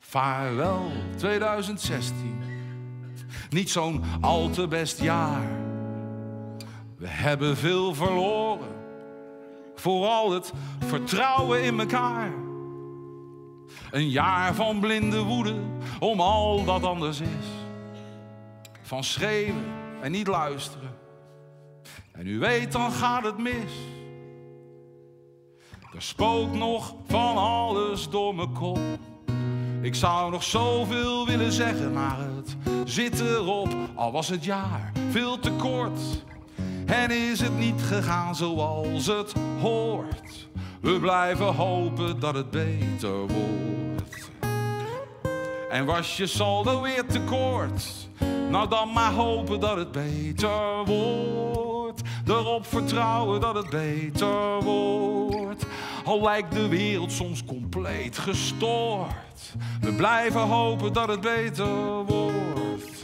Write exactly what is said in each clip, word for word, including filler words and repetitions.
Vaarwel tweeduizend zestien, niet zo'n al te best jaar. We hebben veel verloren, vooral het vertrouwen in elkaar. Een jaar van blinde woede om al dat anders is. Van schreeuwen en niet luisteren. En u weet, dan gaat het mis. Er spookt nog van alles door mijn kop. Ik zou nog zoveel willen zeggen, maar het zit erop. Al was het jaar veel te kort en is het niet gegaan zoals het hoort. We blijven hopen dat het beter wordt. En was je saldo weer tekort? Nou dan maar hopen dat het beter wordt. Erop vertrouwen dat het beter wordt. Al lijkt de wereld soms compleet gestoord. We blijven hopen dat het beter wordt.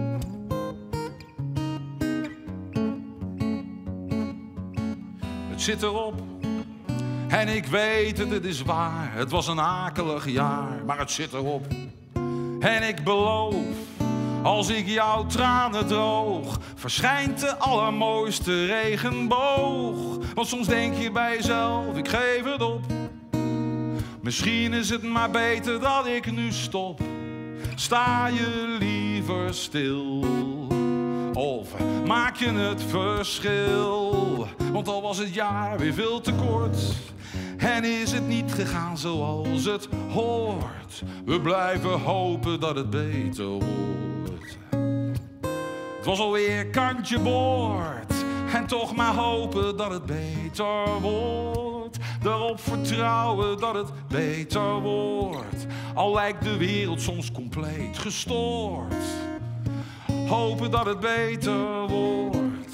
Het zit erop. En ik weet het, het is waar. Het was een akelig jaar, maar het zit erop. En ik beloof, als ik jouw tranen droog, verschijnt de allermooiste regenboog. Want soms denk je bij jezelf, ik geef het op. Misschien is het maar beter dat ik nu stop. Sta je liever stil, of maak je het verschil? Want al was het jaar weer veel te kort en is het niet gegaan zoals het hoort. We blijven hopen dat het beter wordt. Het was alweer kantje boord en toch maar hopen dat het beter wordt. Erop vertrouwen dat het beter wordt. Al lijkt de wereld soms compleet gestoord. Hopen dat het beter wordt.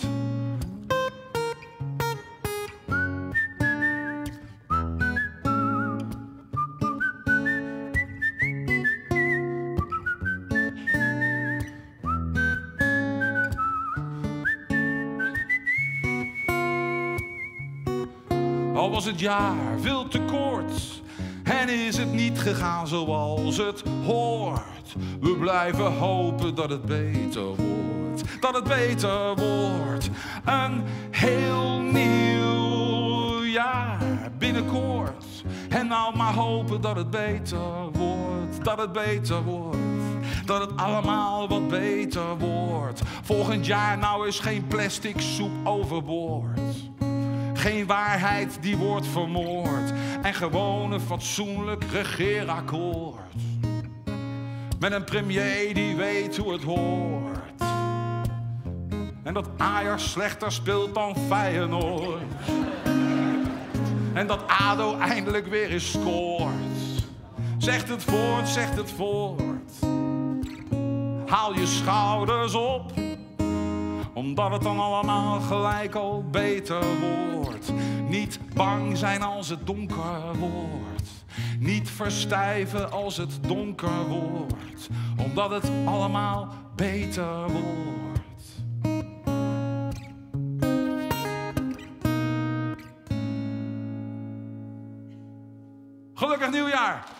Al was het jaar veel te kort en is het niet gegaan zoals het hoort. We blijven hopen dat het beter wordt. Dat het beter wordt. Een heel nieuw jaar binnenkort. En nou maar hopen dat het beter wordt. Dat het beter wordt. Dat het allemaal wat beter wordt. Volgend jaar nou is geen plastic soep overboord. Geen waarheid die wordt vermoord. En gewoon een fatsoenlijk regeerakkoord. Met een premier die weet hoe het hoort. En dat Ajax slechter speelt dan Feyenoord. En dat A D O eindelijk weer eens scoort. Zegt het voort, zegt het voort. Haal je schouders op. Omdat het dan allemaal gelijk al beter wordt. Niet bang zijn als het donker wordt. Niet verstijven als het donker wordt. Omdat het allemaal beter wordt. Gelukkig nieuwjaar!